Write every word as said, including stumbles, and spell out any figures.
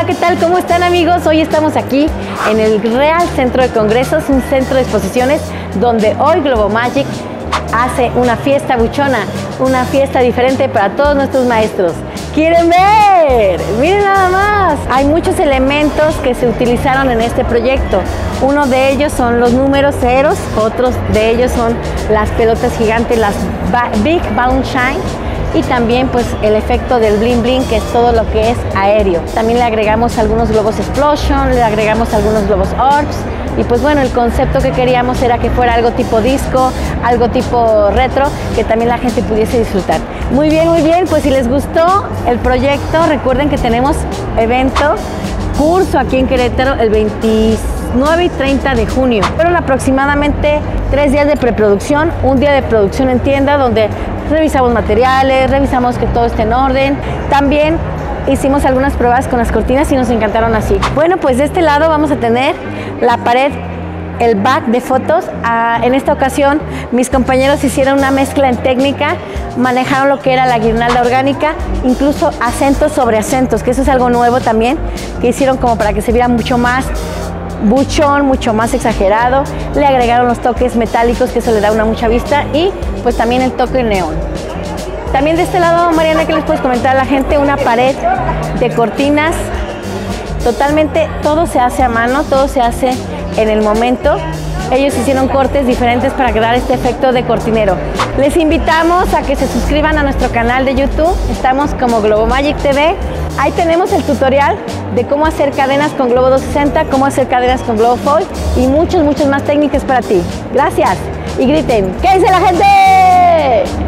¿qué tal? ¿Cómo están, amigos? Hoy estamos aquí en el Real Centro de Congresos, un centro de exposiciones donde hoy Globo Magic hace una fiesta buchona, una fiesta diferente para todos nuestros maestros. ¿Quieren ver? Miren nada más. Hay muchos elementos que se utilizaron en este proyecto. Uno de ellos son los números ceros, otros de ellos son las pelotas gigantes, las Big Bounce Shine, y también pues el efecto del bling bling, que es todo lo que es aéreo. También le agregamos algunos globos explosion, le agregamos algunos globos orbs, y pues bueno, el concepto que queríamos era que fuera algo tipo disco, algo tipo retro, que también la gente pudiese disfrutar. Muy bien, muy bien, pues si les gustó el proyecto, recuerden que tenemos evento, curso aquí en Querétaro el veintinueve y treinta de junio. Fueron aproximadamente tres días de preproducción, un día de producción en tienda donde revisamos materiales, revisamos que todo esté en orden. También hicimos algunas pruebas con las cortinas y nos encantaron así. Bueno, pues de este lado vamos a tener la pared, el back de fotos. Ah, en esta ocasión mis compañeros hicieron una mezcla en técnica, manejaron lo que era la guirnalda orgánica, incluso acentos sobre acentos, que eso es algo nuevo también, que hicieron como para que se viera mucho más buchón, mucho más exagerado. Le agregaron los toques metálicos, que eso le da una mucha vista, y pues también el toque neón. También de este lado, Mariana, ¿qué les puedes comentar a la gente? Una pared de cortinas, totalmente, todo se hace a mano, todo se hace en el momento. Ellos hicieron cortes diferentes para crear este efecto de cortinero. Les invitamos a que se suscriban a nuestro canal de YouTube, estamos como Globo Magic T V. Ahí tenemos el tutorial de cómo hacer cadenas con Globo doscientos sesenta, cómo hacer cadenas con Globo Foil y muchas, muchas más técnicas para ti. Gracias y griten, ¿qué dice la gente?